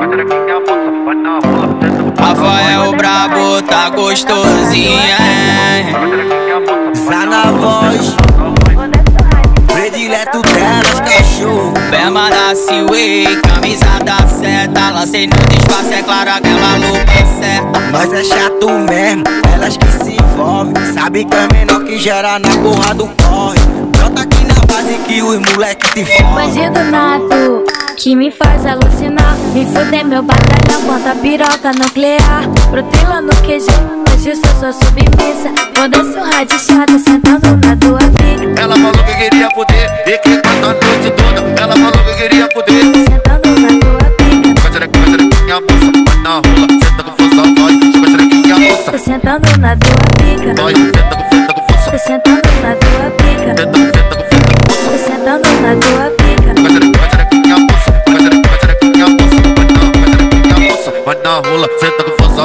Rafael Brabo tá gostosinha, Zá na voz, predileto delas, cachorro. Pema da Seaway, camisa da seta. Lancei no disfarce, é claro, aquela lupa certa. Nós é chato mesmo, elas que se envolvem. Sabe que é menor que gera na porra do corre. Brota aqui na base que os moleque te fodem. Bandido nato, que me faz alucinar. Me fuder meu batalhão, bota piroca nuclear. Protela no QG, mas isso eu sou submissa. Quando eu sou radichada, sentando na tua pica. Ela falou que queria fuder, e que canta a noite toda. Ela falou que queria fuder, Sentando na tua pica. com a xerequinha moça, vai na rola, senta com força, vai. Com a xerequinha moça, Tô sentando na tua pica. vai, senta com força. Tô sentando na tua pica. Senta com força, Tô sentando na tua pica. com a xerequinha moça, com a xerequinha moça, vai na rola, senta com força.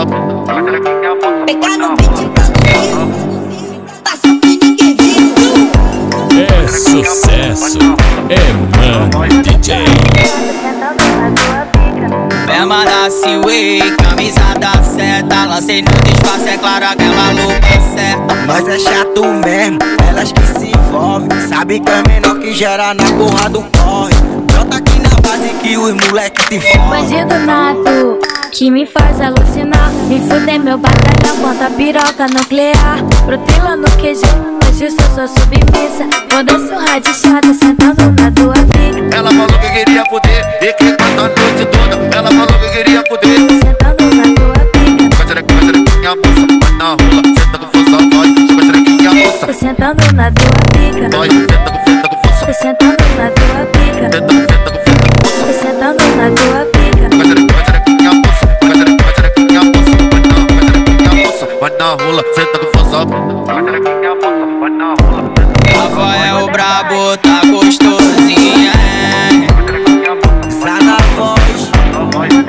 Pegar no beat produzido, passa o que ninguém viu. É sucesso, é mano DJ. Sentando na tua pica. Pema da Seaway, camisa da seta. Lancei no disfarce, é claro, aquela lupa certa. Nós é chato mesmo, elas que se envolvem. Sabe que é menor que gera na porra do corre. Brota aqui na base que os moleque te fodem. Bandido nato, que me faz alucinar. Me fuder meu batalhão, bota piroca nuclear. Protela no QG, mas isso eu sou submissa. Quando eu sou radichada, sentando na tua pica. Ela falou que queria fuder, e que canta a noite toda. Ela falou que queria fuder, Sentando na tua pica. com a xerequinha moça, vai na rola, senta com força, vai. Com a xerequinha moça, Tô sentando na tua pica. vai, senta com força. Tô sentando na tua pica. Senta com força, Tô sentando na tua pica. com a xerequinha moça, com a xerequinha moça, vai na rola, senta com força. Rafael Brabo tá gostosinha, Zá na voz,